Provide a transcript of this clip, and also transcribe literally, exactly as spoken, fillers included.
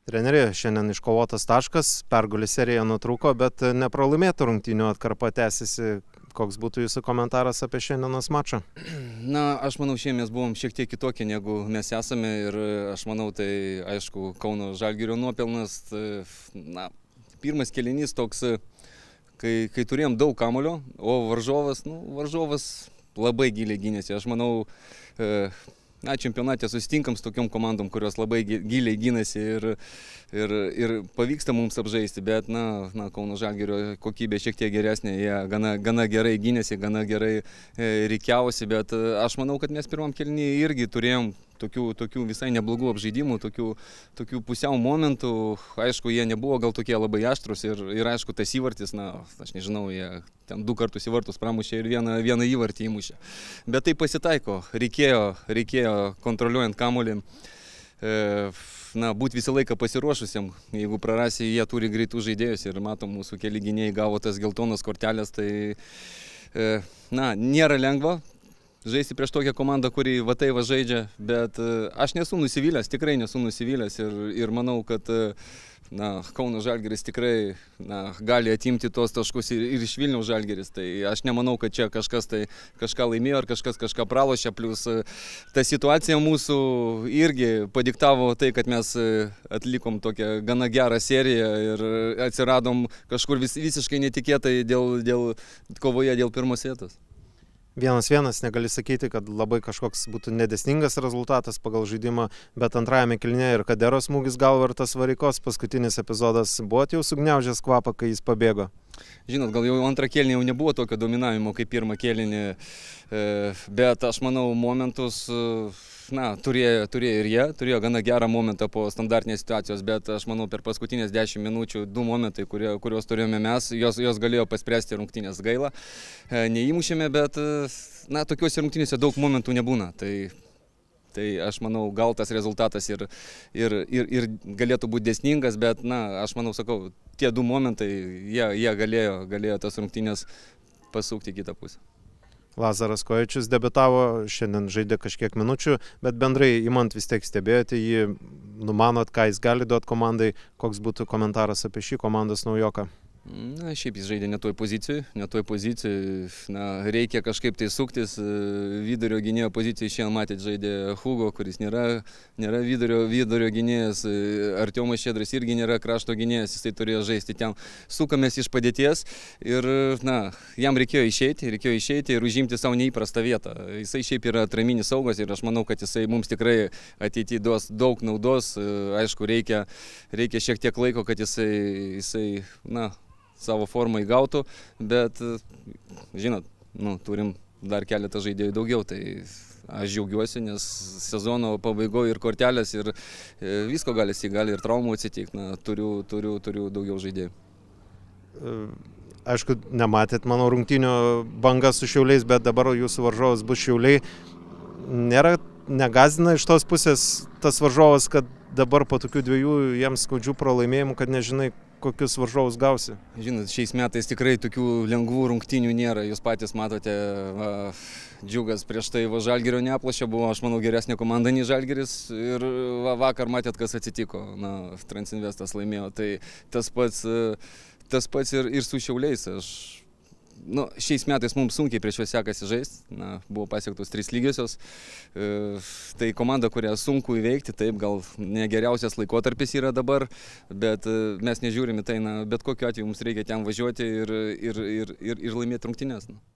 Treneri, šiandien iškovotas taškas, pergalės serija nutrūko, bet nepralaimėtų rungtynių atkarpa tęsiasi. Koks būtų jūsų komentaras apie šiandienos mačą? Na, aš manau, šiandien mes buvom šiek tiek kitokie, negu mes esame ir aš manau, tai aišku, Kauno Žalgirio nuopelnas. Na, pirmas kėlinys toks, kai, kai turėjom daug kamuolio, o varžovas, nu, varžovas labai giliai gynėsi. Aš manau, na, čempionate susitinkam su tokiom komandom, kurios labai giliai gynasi ir, ir, ir pavyksta mums apžaisti, bet na, na, Kauno Žalgirio kokybė šiek tiek geresnė, jie gana, gana gerai gynėsi, gana gerai e, reikiausi, bet aš manau, kad mes pirmam kėlinyje irgi turėjom tokių, tokių visai neblogų apžaidimų, tokių, tokių pusiau momentų. Aišku, jie nebuvo gal tokie labai aštrus ir, ir aišku, tas įvartis, na, aš nežinau, jie ten du kartus įvartus pramušė ir vieną, vieną įvartį įmušė. Bet tai pasitaiko, reikėjo, reikėjo kontroliuojant kamuolį, e, na, būti visą laiką pasiruošusiam. Jeigu prarasi, jie turi greitų žaidėjus ir matom, mūsų keli gynėjai gavo tas geltonas kortelės, tai, e, na, nėra lengva žaisti prieš tokią komandą, kuri va tai va žaidžia, bet aš nesu nusivylęs, tikrai nesu nusivylęs ir, ir manau, kad na, Kauno Žalgiris tikrai na, gali atimti tuos taškus ir, ir iš Vilniaus Žalgiris. Tai aš nemanau, kad čia kažkas tai kažką laimėjo ar kažkas kažką pralošė, plus ta situacija mūsų irgi padiktavo tai, kad mes atlikom tokią gana gerą seriją ir atsiradom kažkur vis, visiškai netikėtai dėl, dėl kovoje dėl pirmos vietos. Vienas vienas, negali sakyti, kad labai kažkoks būtų nedėsningas rezultatas pagal žaidimą, bet antrajame kėlinyje ir Kadero smūgis galva ir tas varikos paskutinis epizodas, buvot jau sugniaužęs kvapą, kai jis pabėgo? Žinot, gal jau antrą kėlinį jau nebuvo tokio dominavimo kaip pirmą kėlinį, bet aš manau momentus, na, turėjo, turėjo ir jie, turėjo gana gerą momentą po standartinės situacijos, bet aš manau per paskutinės dešimt minučių du momentai, kurie, kuriuos turėjome mes, jos, jos galėjo paspręsti rungtynės gaila. Neįmušėme, bet, na, tokiuose rungtynėse daug momentų nebūna. Tai, tai aš manau, gal tas rezultatas ir, ir, ir, ir galėtų būti dėsningas, bet, na, aš manau, sakau, tie du momentai, jie, jie galėjo, galėjo tas rungtynės pasukti į kitą pusę. Lazaras Kojičius debiutavo, šiandien žaidė kažkiek minučių, bet bendrai imant vis tiek stebėjote jį, numanot, ką jis gali duoti komandai, koks būtų komentaras apie šį komandos naujoką? Na, šiaip jis žaidė ne toj pozicijoj, ne toj pozicijoj, na, reikia kažkaip tai suktis, vidurio gynėjo pozicijai šiandien matėt žaidė Hugo, kuris nėra, nėra vidurio, vidurio gynėjas, Artiomas Šedras irgi nėra krašto gynėjas, jisai turėjo žaisti ten, sukamės iš padėties ir, na, jam reikėjo išeiti, reikėjo išeiti ir užimti savo neįprastą vietą. Jisai šiaip yra atraminis saugas ir aš manau, kad jisai mums tikrai ateityje duos daug naudos, aišku, reikia, reikia šiek tiek laiko, kad jisai, jisai, na, savo formą įgautų, bet, žinot, nu, turim dar keletą žaidėjų daugiau, tai aš džiaugiuosi, nes sezono pabaigoje ir kortelės, ir visko gali, gali ir traumų atsitikti, na, turiu, turiu, turiu daugiau žaidėjų. Aišku, nematėt mano rungtynių banga su Šiauliais, bet dabar jūsų varžovas bus Šiauliai. Nėra, negazina iš tos pusės tas varžovas, kad dabar po tokių dviejų jiems skaudžių pralaimėjimų, kad nežinai, kokius varžovus gausi? Žinot, šiais metais tikrai tokių lengvų rungtynių nėra. Jūs patys matote, va, Džiugas prieš tai va, Žalgirio neaplošė, buvo, aš manau, geresnė komanda nei Žalgiris ir va, vakar matėt, kas atsitiko. Na, Transinvestas laimėjo. Tai tas pats, tas pats ir, ir su Šiauliais. Aš, nu, šiais metais mums sunkiai prieš juos sekasi žaisti, na, buvo pasiektos trys lygiosios, e, tai komanda, kurią sunku įveikti, taip, gal ne geriausias laikotarpis yra dabar, bet e, mes nežiūrime tai, na, bet kokiu atveju mums reikia ten važiuoti ir, ir, ir, ir, ir laimėti rungtynes. Na.